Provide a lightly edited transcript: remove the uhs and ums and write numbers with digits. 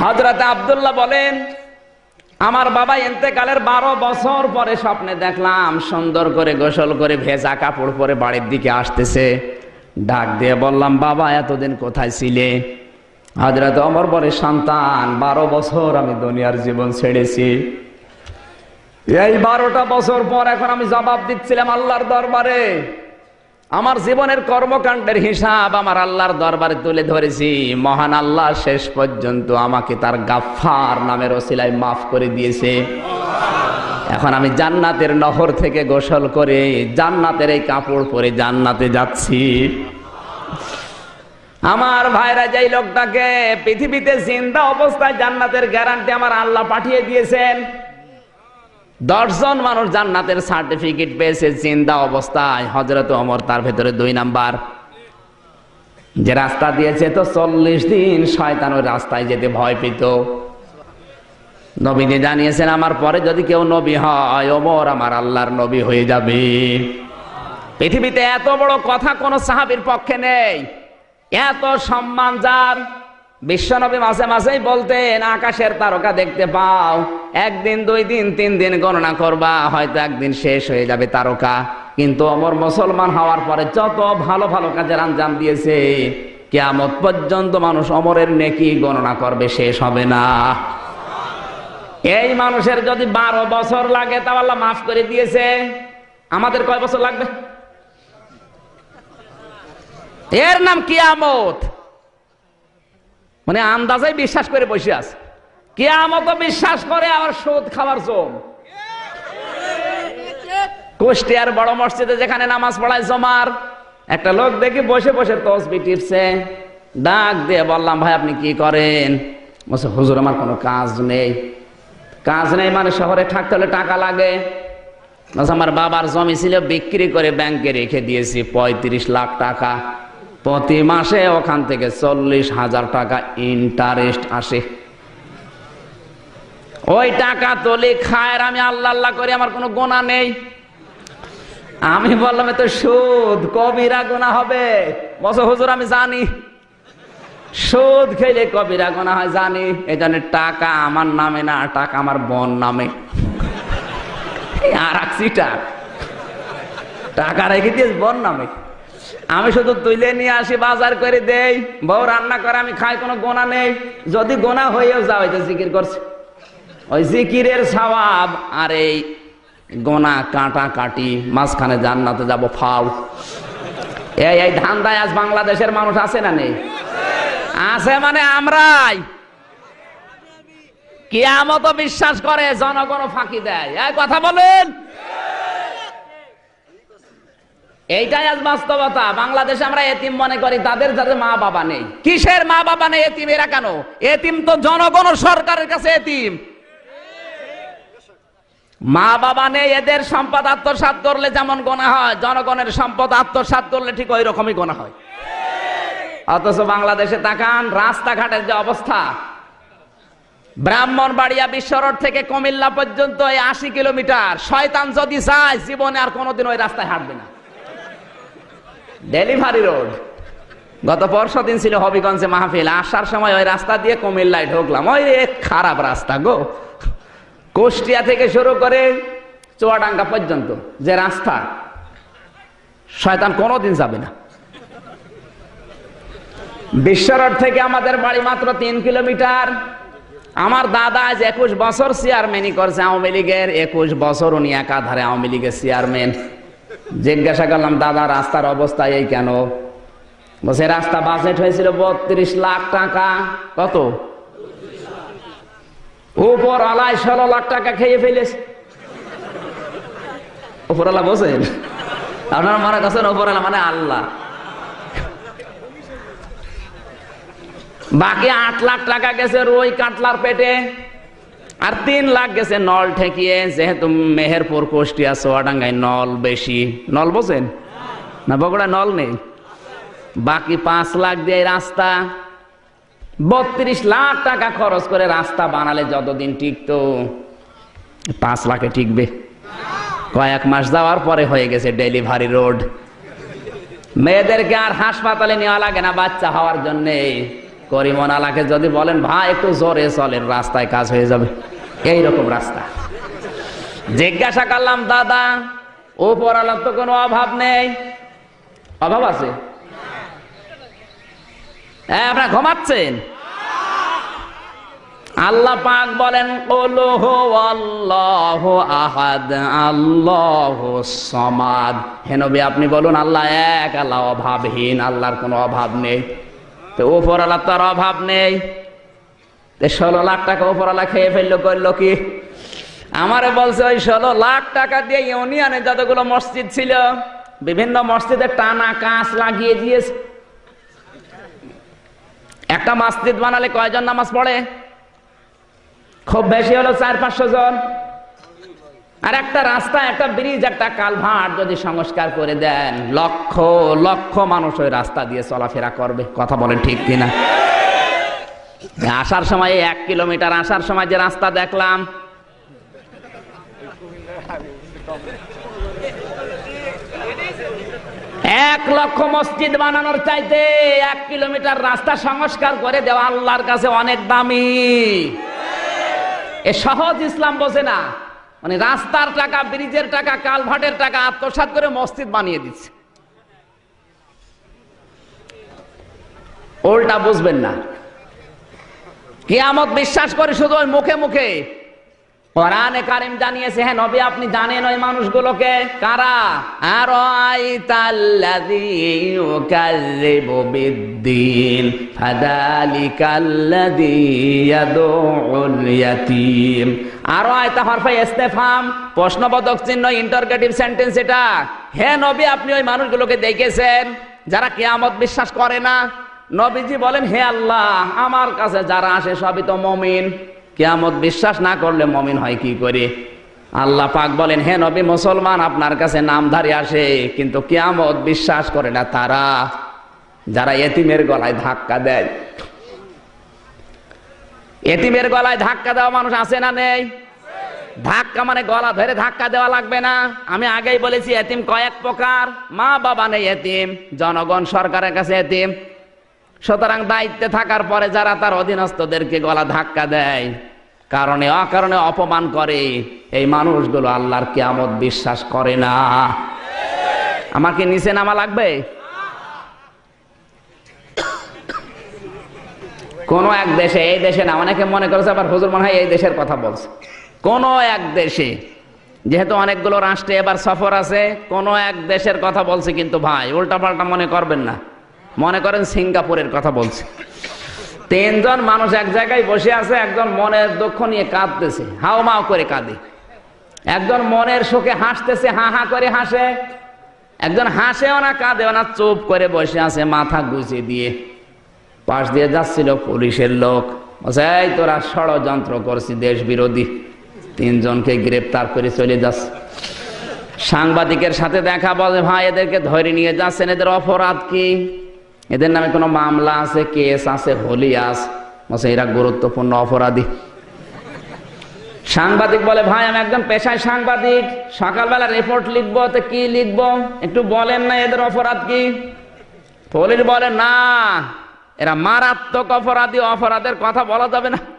হযরত আব্দুল্লাহ বলেন, আমার বাবা ইন্তেকালের 12 বছর পরে স্বপ্নে দেখলাম সুন্দর করে গোসল করে ভেজা কাপড় পরে বাড়ির দিকে আসতেছে। ডাক দিয়ে বললাম, বাবা এতদিন কোথায় ছিলে? হযরত ওমর বলে, সন্তান 12 বছর আমি দুনিয়ার জীবন ছেড়েছি। এই 12টা বছর পর এখন আমি জবাব দিচ্ছিলাম আল্লাহর দরবারে। আমার জীবনের কর্মকাণ্ডের হিসাব আমার আল্লাহর দরবারে তুলে ধরেছি। মহান আল্লাহ শেষ পর্যন্ত আমাকে তার গাফফার নামের ওসিলায় মাফ করে দিয়েছে। এখন আমি জান্নাতের নহর থেকে গোসল করে জান্নাতের এই কাপড় পরে জান্নাতে যাচ্ছি। আমার ভাইরা, যেই লোকটাকে পৃথিবীতে জিন্দা অবস্থায় জান্নাতের গ্যারান্টি আমার আল্লাহ পাঠিয়ে দিয়েছেন, 10 জন মানুষ জান্নাতের সার্টিফিকেট পেয়েছে জিন্দা অবস্থায়। হযরত ওমর তার ভেতরে 2 নাম্বার। যে রাস্তা দিয়েছে তো 40 দিন শয়তান ওই রাস্তায় যেতে ভয় পেত। নবীজি জানিয়েছেন, আমার পরে যদি কেউ নবী হয়, ওমর আমার আল্লাহর নবী হয়ে যাবে। পৃথিবীতে এত বড় কথা কোন সাহাবীর পক্ষে নেই। এত সম্মান যার। বিশ্বনবী মাঝে মাঝেই বলতেন, আকাশের তারকা দেখতে পাও, 1 দিন 2 দিন 3 দিন গণনা করবা, হয়তো একদিন শেষ হয়ে যাবে তারকা। কিন্তু ওমর মুসলমান হওয়ার পরে যত ভালো ভালো কাজের আঞ্জাম দিয়েছে, কিয়ামত পর্যন্ত মানুষ ওমরের নেকি গণনা করবে, শেষ হবে না। এই মানুষের যদি 12 বছর লাগে তাও আল্লাহ মাফ করে দিয়েছে, আমাদের কয় বছর লাগবে? এর নাম কিয়ামত। মানে আন্দাজে বিশ্বাস করে বসে আছে। কিয়ামত বিশ্বাস করে, আবার সুদ খাওয়ার জম। কুষ্টিয়ার বড় মসজিদে যেখানে নামাজ পড়ায় জমার, একটা লোক দেখি বসে বসে তসবিহ টিপছে। ডাক দিয়ে বললাম, ভাই আপনি কি করেন? বলছে, হুজুর আমার কোনো কাজ নেই। কাজ নেই মানে শহরে থাকতে হলে টাকা লাগে। আমার বাবার জমি ছিল, বিক্রি করে ব্যাংকে রেখে দিয়েছি 35 লাখ টাকা। প্রতি মাসে ওখান থেকে 40,000 টাকা ইন্টারেস্ট আসে। ওই টাকা তোলে খায়, আমি আল্লাহ আল্লাহ করি, আমার কোনো গোনা নেই। আমি বললাম, এ তো সুদ, কবিরা গোনা হবে। বলছে, হুজুর আমি জানি সুদ খেলে কবিরা গোনা হয়, জানি। এই জন্য টাকা আমার নামে না, টাকা আমার বোন নামে। আর টাকা রেখে দিয়েছ বোন নামে। আমি শুধু তুলে নিয়ে আসি, বাজার করে দেই, বউ রান্না করে আমি খাই, কোনো গোনা নেই। যদি গোনা হয়েও যাও, এই যে জিকির করছে, ওই জিকিরের সওয়াব আর এই গোনা কাটা কাটি, মাঝখানে জান্নাতে যাব ফাও। এই ধান্দায় আজ বাংলাদেশের মানুষ আছে না নেই? আছে মানে আমরাই। কিয়ামত বিশ্বাস করে, জনগণ ফাঁকি দেয়। এই কথা বলেন, এইটাই আজ বাস্তবতা। বাংলাদেশে আমরা এতিম মনে করি তাদের যাদের মা বাবা নেই। কিসের মা বাবা নেই? এতিম এরা কেন? এতিম তো জনগণ ও সরকারের কাছে এতিম। মা বাবা নেই, এদের সম্পদ আত্মসাৎ করলে যেমন গোনা হয়, জনগণের সম্পদ আত্মসাৎ করলে ঠিক ওই রকমই গোনা হয়। অথচ বাংলাদেশে তাকান, রাস্তাঘাটের যে অবস্থা, ব্রাহ্মণবাড়িয়া বিশ্ব রোড থেকে কুমিল্লা পর্যন্ত 80 কিলোমিটার। শয়তান যদি চায় জীবনে আর কোনোদিন ওই রাস্তায় হাঁটবে না। Delivery road. গত পরশুদিন ছিল হবিগঞ্জে মাহফিল, আসার সময় ওই রাস্তা দিয়ে কুমিল্লায় ঢুকলাম। ওই খারাপ রাস্তা গো। কুষ্টিয়া থেকে শুরু করে চুয়াডাঙ্গা পর্যন্ত যে রাস্তা, শয়তান কোনোদিন যাবে না। বিশ্ব রোড থেকে আমাদের বাড়ি মাত্র 3 কিলোমিটার। আমার দাদা আজ 21 বছর চেয়ারম্যানই করছে আওয়ামী লীগের। 21 বছর উনি একাধারে আওয়ামী লীগের চেয়ারম্যান। জিজ্ঞাসা করলাম, দাদা রাস্তার অবস্থা এই কেন? বলছে, রাস্তা বাজেট হয়েছিল 32 লাখ টাকা। কত? উপরওয়ালায় 16 লাখ টাকা খেয়ে ফেলেছে। উপরওয়ালা বোঝেন? আপনারা মনে করছেন উপরওয়ালা মানে আল্লাহ। বাকি 8 লাখ টাকা গেছে রুই কাতলার পেটে, আর 3 লাখ গেছে নল ঠেকিয়ে। যেহেতু মেহেরপুর, কুষ্টিয়া, চুয়াডাঙ্গায় নল বেশি। নল বোঝেন না? বগুড়া নল নেই। বাকি 5 লাখ দিয়ে রাস্তা। 32 লাখ টাকা খরচ করে রাস্তা বানালে যতদিন টিকতো, 5 লাখে টিকবে? কয়েক মাস যাওয়ার পরে হয়ে গেছে ডেলিভারি রোড। মেয়েদেরকে আর হাসপাতালে নেওয়া লাগে না বাচ্চা হওয়ার জন্যে। করিমনালাকে যদি বলেন ভাই একটু জোরে চলেন, রাস্তায় কাজ হয়ে যাবে, এইরকম রাস্তা। জিজ্ঞাসা করলাম দাদা উপরওয়ালার তো কোনো অভাব নেই? অভাব আছে? আপনারা ঘুমাচ্ছেন? আল্লাহ পাক বলেন কুল হুয়াল্লাহু আহাদ আল্লাহুস সামাদ। হে নবী আপনি বলুন আল্লাহ এক, আল্লাহ অভাবহীন, আল্লাহর কোনো অভাব নেই। তো উপরওয়ালার তো আর অভাব নেই। 16 লাখ টাকা উপরওয়ালা খেয়ে ফেললো, করলো কি? আমারে বলছে ওই 16 লাখ টাকা দিয়ে ইউনিয়নে যতগুলো মসজিদ ছিল বিভিন্ন মসজিদে টানা কাঁচ লাগিয়ে দিয়েছে। একটা মসজিদ বানালে কয়জন নামাজ পড়ে? খুব বেশি হলো 400-500 জন। আর একটা রাস্তা, একটা ব্রিজ, একটা কালভার্ট যদি সংস্কার করে দেন, লক্ষ লক্ষ মানুষ ওই রাস্তা দিয়ে চলাফেরা করবে। কথা বলেন ঠিক কিনা? আসার সময় 1 কিলোমিটার আসার সময় যে রাস্তা দেখলাম, এক লক্ষ মসজিদ বানানোর চাইতে 1 কিলোমিটার রাস্তা সংস্কার করে দেওয়া আল্লাহর কাছে অনেক দামি। এ সহজ ইসলাম বোঝে না, মানে রাস্তার টাকা, ব্রিজের টাকা, কালভার্টের টাকা আত্মসাৎ করে মসজিদ বানিয়ে দিচ্ছে। উল্টা বুঝবেন না। কিয়ামত বিশ্বাস করে শুধু ওই মুখে মুখে। কোরআনে কারীম জানিয়েছে, হ্যাঁ নবী আপনি জানেন ওই মানুষগুলোকে কারা? আরাইতাল্লাযী ইউকাযযিবু বিদ্দীন ফাযালিকাল্লাযী ইয়াদউল ইয়াতীম। আরাইতা হরফে ইস্তেফহাম, প্রশ্নবোধক চিহ্ন, ইন্টারোগেটিভ সেন্টেন্স এটা। হে নবী আপনি ওই মানুষগুলোকে দেখেছেন যারা কিয়ামত বিশ্বাস করে না? নবীজি বলেন হে আল্লাহ আমার কাছে যারা আসে সবই তো মুমিন, কিয়ামত বিশ্বাস না করলে মুমিন হয় কি করে? আল্লাহ পাক বলেন হে নবী মুসলমান আপনার কাছে নামধারী আসে কিন্তু কিয়ামত বিশ্বাস করে না তারা যারা এতিমের গলায় ধাক্কা দেয়। এতিমের গলায় ধাক্কা দেওয়া মানুষ আছে না নেই? ধাক্কা মানে গলা ধরে ধাক্কা দেওয়া লাগবে না। আমি আগেই বলেছি এতিম কয়েক প্রকার। মা বাবা নেই এতিম, জনগণ সরকারের কাছে এতিম। সুতরাং দায়িত্বে থাকার পরে যারা তার অধীনস্থদেরকে গলা ধাক্কা দেয়, কারণে অকারণে অপমান করে, এই মানুষগুলো আল্লাহর কিয়ামত বিশ্বাস করে না। আমাকে নিচে নামা লাগবে? কোন এক দেশে, এই দেশে না, অনেকে মনে করেছে আবার হুজুর মনে হয় এই দেশের কথা বলছে। কোন এক দেশে, যেহেতু অনেকগুলো রাষ্ট্রে এবার সফর আছে, কোন এক দেশের কথা বলছে কিন্তু ভাই উল্টা পাল্টা মনে করবেন না। মনে করেন সিঙ্গাপুরের কথা বলছে। 3 জন মানুষ এক জায়গায় বসে আছে, একজন মনের দুঃখ নিয়ে কাঁদতেছে, হাও মাও করে কাঁদে। একজন মনের সুখে হাসতেছে, হা হা করে হাসে। একজন হাসেও না কাঁদেও না, চুপ করে বসে আছে মাথা গুছিয়ে দিয়ে। পাশ দিয়ে যাচ্ছিল পুলিশের লোক, বলছে এই তোরা ষড়যন্ত্র করছি দেশ বিরোধী। 3 জনকে গ্রেপ্তার করে চলে যাচ্ছে। সাংবাদিকের সাথে দেখা, বলে ভাই এদেরকে ধরে নিয়ে যাচ্ছেন, এদের অপরাধ কি? এদের নামে কোনো মামলা আছে, কেস আছে, হলি আছে? বলছে এরা গুরুত্বপূর্ণ অপরাধী। সাংবাদিক বলে ভাই আমি একজন পেশায় সাংবাদিক, সকালবেলা রিপোর্ট লিখবো, তো কি লিখবো একটু বলেন না, এদের অপরাধ কি? পুলিশ বলে না এরা মারাত্মক অপরাধী, অপরাধের কথা বলা যাবে না।